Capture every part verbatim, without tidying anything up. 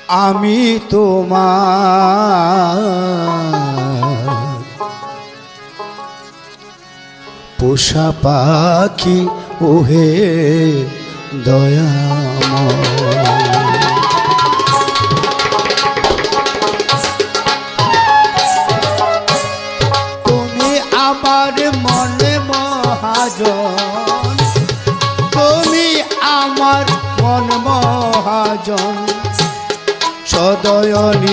আমি তোমার পোষা পাখি ওহে দয়াময়। তুমি আমার মনে মহাজন, তুমি আমার মন মহাজন, সদয়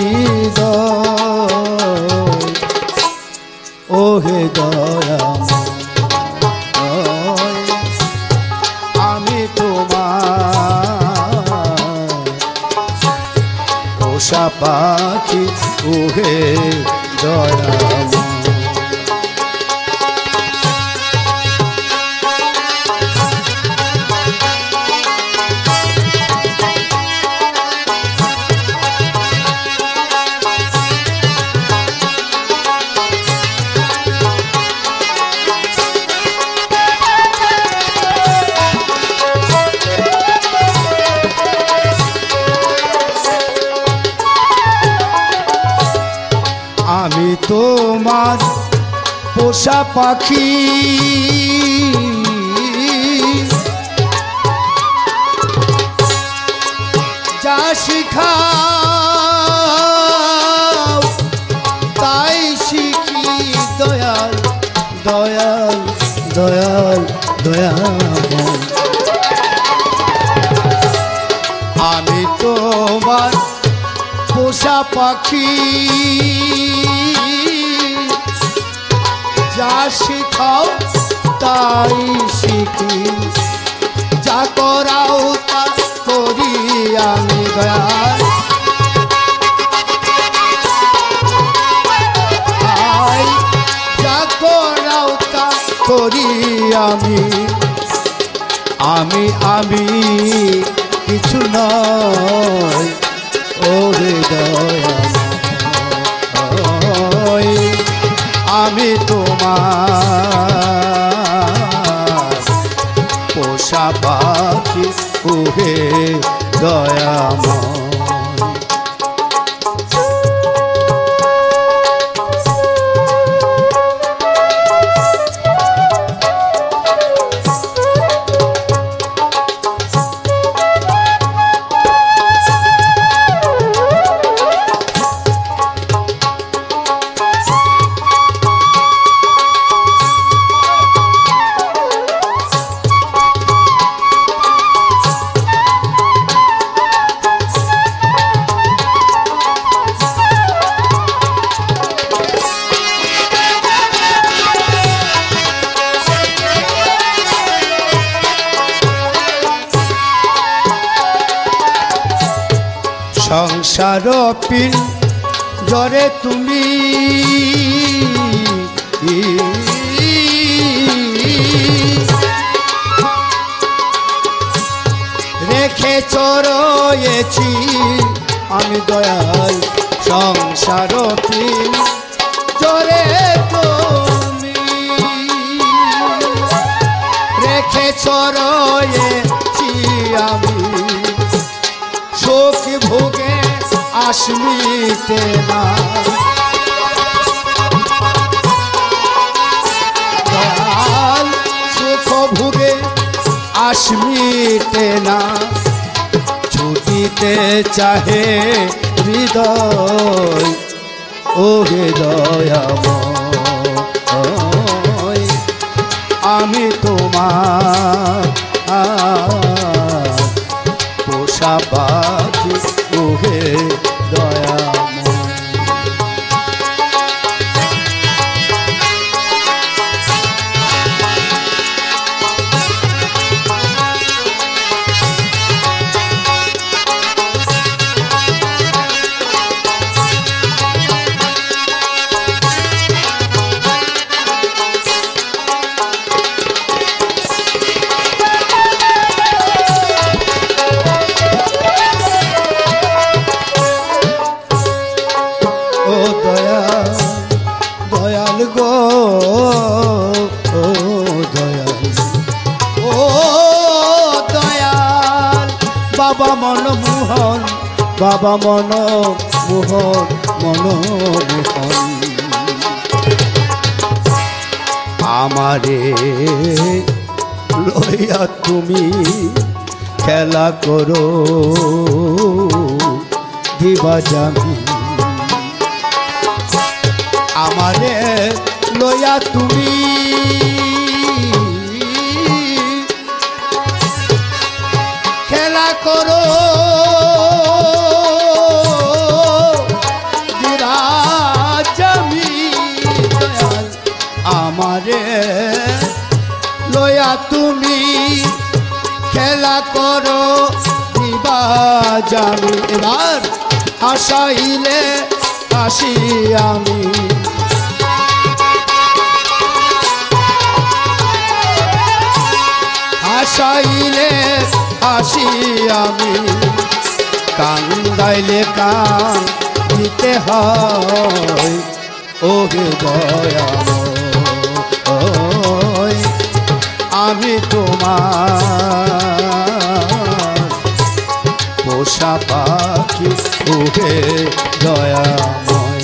নিদয় ওহে দয়াময়। আমি তোমার পোষা পাখি ওহে দয়াময়। আমি তোমার পোষা পাখি, যা শিখাও তাই শিখি দয়াল দয়াল দয়াল দয়াময়। আমি তোমার পোষা পাখি, যা শিখাও তাই শিখি, যা করাও তা করি আমি দয়াল। যা করাও তা করি আমি, আমি আমি কিছু নয় ওরে দয়াময়। আমি তোমার পোষা পাখি ওহে দয়াময়। সংসার পিন জরে তুমি রেখে চরয়েছি আমি দয়াল। সংসার পিন জরে তুমি রেখে চরয়েছি আমি, শোক ভোগে আসমিতে না দয়াল, সুখ ভোগে আসমিতে না, ছুটিতে চাহে হৃদয় ওহে দয়াময়। আমি তোমার পোষা পাখি ওহে দয়াময়। বাবা মন মোহন মন মোহন আমারে লইয়া তুমি খেলা করো দিবা জামি আমারে লইয়া তুমি খেলা করো দিবা জামি দয়াল আমারে লইয়া তুমি খেলা করো দিবা জামি এবার আশাইলে আসি আমি আশাইলে আসি আমি কান্দাইলে কান দিতে হয় ওহে দয়াময় আমি তোমার পোষা পাখি ওহে দয়াময়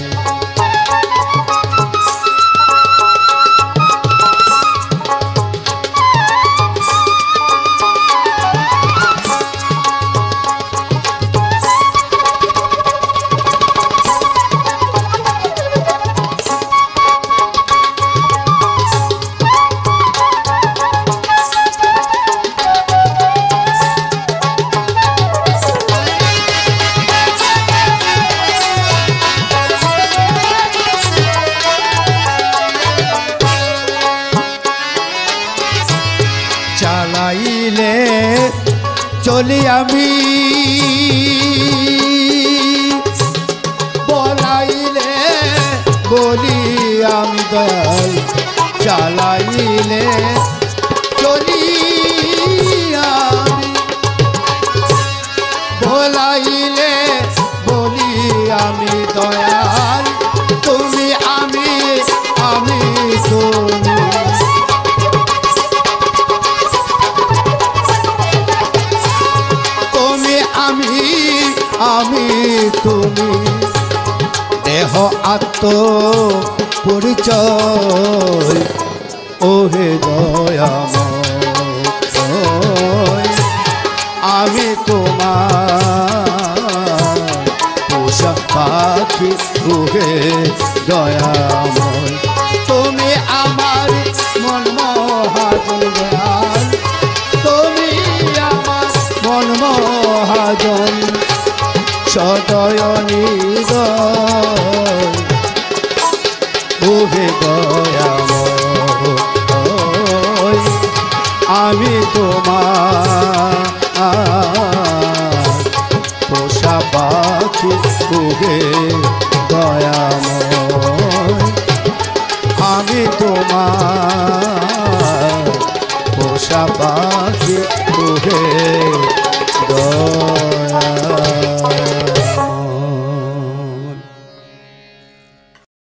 চালাইলে চলি আমি বলাইলে বলি আমি দয়াল চালাইলে চলি আমি বলাইলে বলি আমি দয়াল তুমি আমি আমি তুমি আমি আমি তুমি দেহ আত্ম পরিচয় ওহে দয়াময় আমি তোমার পোষা পাখি ওহে দয়াময় তুমি আমার মন মহাজন দয়াল তুমি আমার মন মহাজন সদয়নী ওহে দয়াময় আমি তোমার পোষা পাখি ওহে দয়াময় আমি তোমার পোষা পাখি ওহে দয়াময়।